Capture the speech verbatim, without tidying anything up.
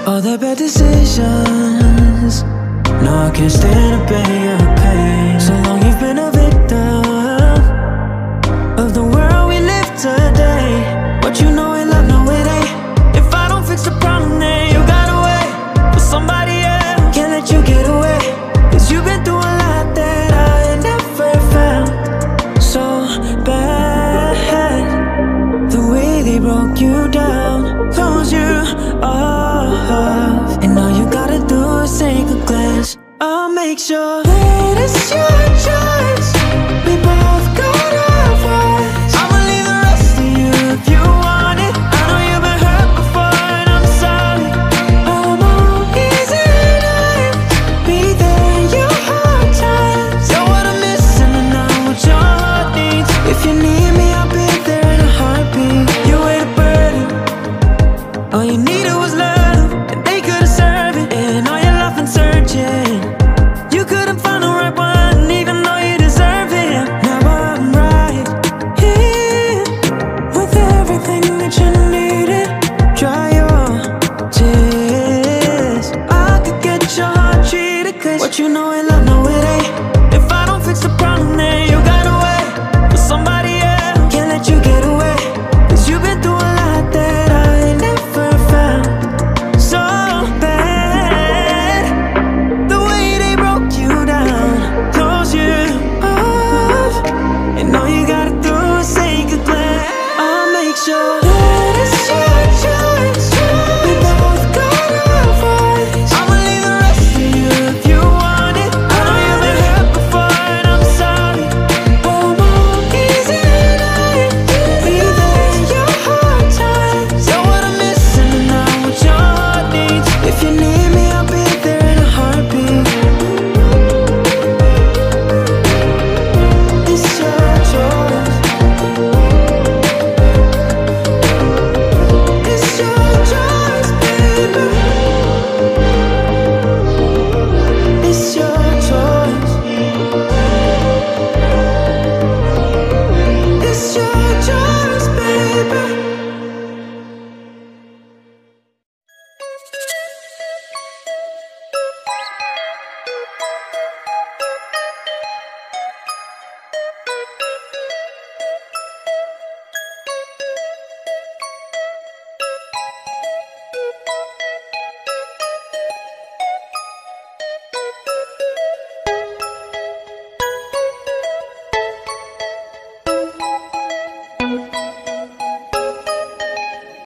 All the bad decisions, no, I can't stand to bear your pain. So long you've been a victim of the world we live today. But you know it, love, no it ain't. If I don't fix the problem, then you gotta wait for somebody else. Can't let you get away, cause you've been through a lot that I had never felt. So bad, the way they broke you down, close you off, and all you gotta do is take a glance. I'll make sure that it's your choice. We both got our voice. I'ma leave the rest to you if you want it. I know you've been hurt before and I'm sorry. I'm always alive, be there in your hard times. You're what I'm missing and I'm what your heart needs. If you need me, I'll be there in a heartbeat. You ain't a burden, all you needed was love, and they couldn't serve it. And all your life and searching, you couldn't find the right one, even though you deserve it. Now I'm right here with everything that you needed. Dry your tears, I could get your heart treated, cause what you know in love, no it ain't. If I don't fix the problem, then you